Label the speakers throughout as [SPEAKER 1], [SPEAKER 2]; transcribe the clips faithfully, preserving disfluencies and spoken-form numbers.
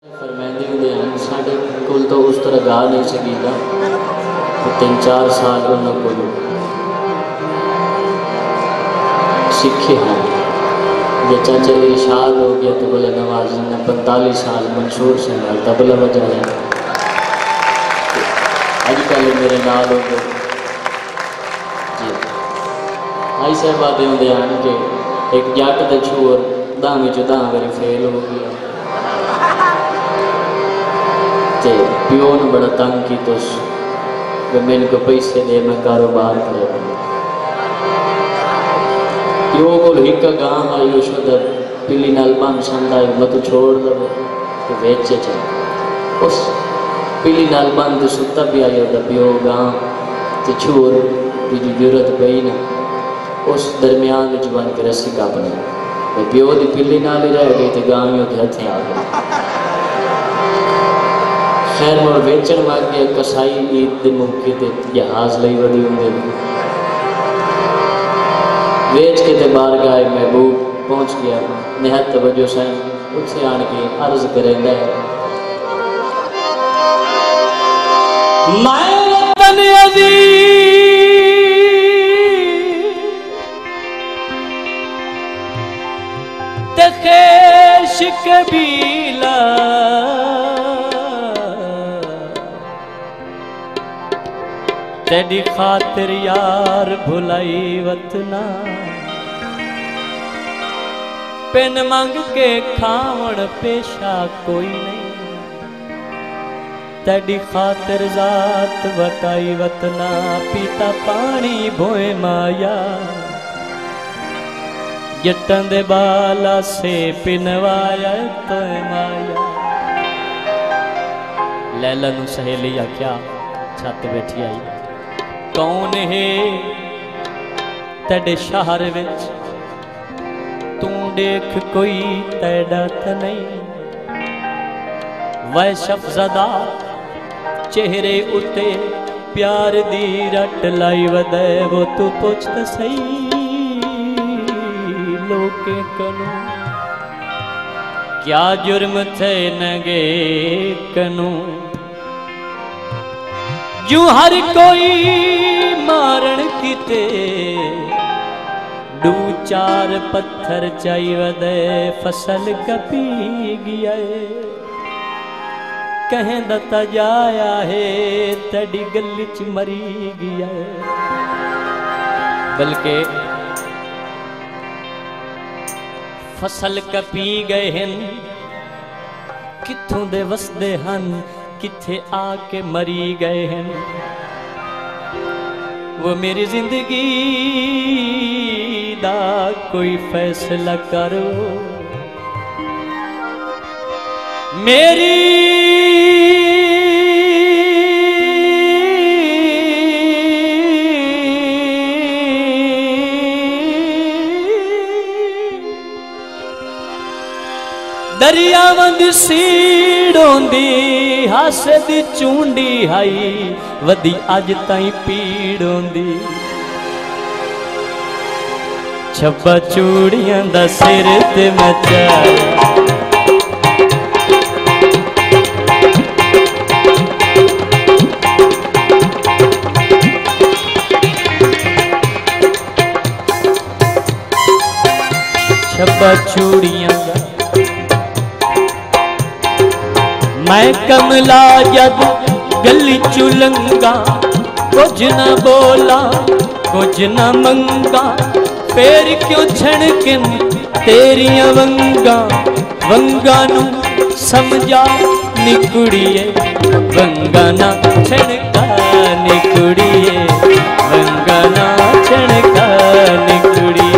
[SPEAKER 1] फरमाइंदे होंदे हैं साढ़े कोल तो उस तरह गा नहीं सकीदा तो तीन चार साल उन्होंने को सीखे हैं। जब चाचा इरशाद हो गया तो बोले नवाज ने पैंतालीस साल मंशूर से तबला बजाया। अजकल मेरे नाल हो गए जी आई साहब आते होंगे हैं कि एक जट का छोर दावी चो दां मेरी फेल हो गया ते प्यो ने बड़ा तंग की तो मेरे को पैसे दे मैं कारोबार कर प्यो को एक गांव आई उस पिली नाल बन संद आई मत छोड़ दो तो बेचे चल उस पिली नाल बन तो सुता भी आई होता प्यो गांव तो छोर की जरूरत पई ना उस दरम्यान में बन के रस्सी का बने प्यो की पिली नाल ही रह गई तो गांवियों के हथे आ गए। खैर मोड़ बेचन लग गया कसाई ईद के मौके पर जहाज ली वधी होंगे वेच के ते बार गाय महबूब पहुँच गया निहत तवज्जो सैन उत्थे आन के अर्ज करेंदा है
[SPEAKER 2] तखेश कबीला तेरी खातिर यार भुलाई वतना पेन मंग के खावण पेशा कोई नहीं तेरी खातिर जात वटाई वतना पीता पानी भोए माया जट्टन दे बाला से पिनवाया तो माया। लैला नू सहेली आख्या छत बैठी आई कौन है तेरे शहर विच तू देख कोई तेरा तो नहीं वह शफजदा चेहरे उते प्यार दी रट लाई वदे वो तू पुछ तो सही लोके कनु क्या जुर्म थे नगे कनु जू हर कोई मारण किते दू चार पत्थर चाई वदे फसल कपी गया कहें दता जाया है तड़ी गल च मरी गया बल्कि फसल कपी गए हैं कित्थों दे वसदे हन किथे आके मरी गए हैं वो मेरी जिंदगी दा कोई फैसला करो मेरी दरिया वंद सीड़ोंदी हासे दी चूंडी हाई वदी अज ताई पीड़ोंदी छब्बा चूड़ियां दा सिर ते मचाया छब्बा चूड़ियां मैं कमला जब गली चुलंगा कुछ न बोला कुछ न मंगा फेर क्यों छणकिन तेरिया वंगा वंगा नू समझा निकुड़िए वंगा ना छणका निकुड़िए वंगा ना छणका निकुड़िए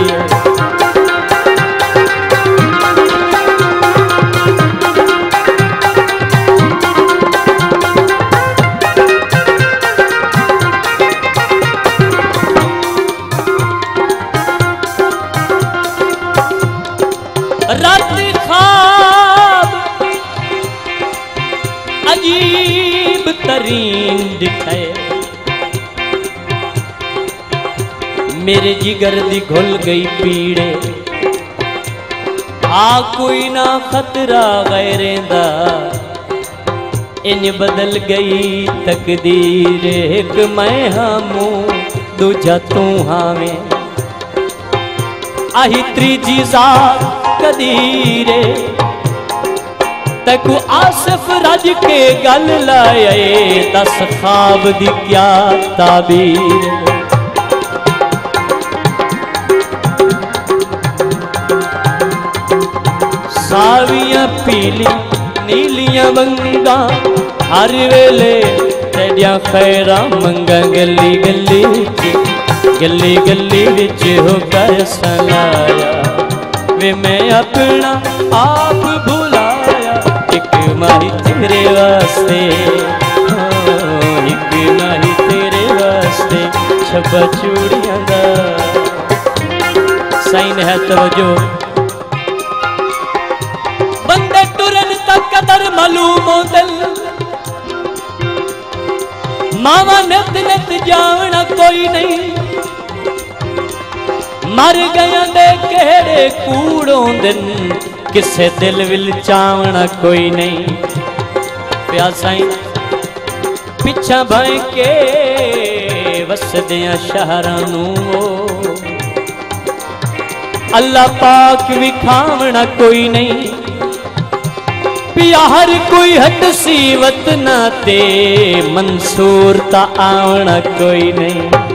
[SPEAKER 2] रात ख्वाब अजीब तरीन दिखाए मेरे जिगर दी घुल गई पीड़े आ कोई ना खतरा गैरेंदा इन बदल गई तकदीर एक मैं हामू दूजा तू हावे आही त्रीजी जात कदीरे तकू आसिफ रज के गल लाए दस ख्वाब दी क्या ताबीर सावियां पीली नीलियां वंगा हर वेले तेरिया खैरा मंगा गली गली गली गली विच होकर सलाया वे मैं अपना आप भुलाया एक माही तेरे वास्ते एक माही तेरे वास्ते छब्बा चूड़ियां दा साइन है तवज्जो बंदे टुरन तक कदर मालूम दिल मावा नित नित जावना कोई नहीं मर गया दे केड़े कूड़ों दिन किसे दिल विल चावना कोई नहीं प्यासाई पिछा भाई के वसदियां शहरां नूं अल्लाह पाक विखावना कोई नहीं पिया हर कोई हट सी वतना ते मंसूर ता आवना कोई नहीं।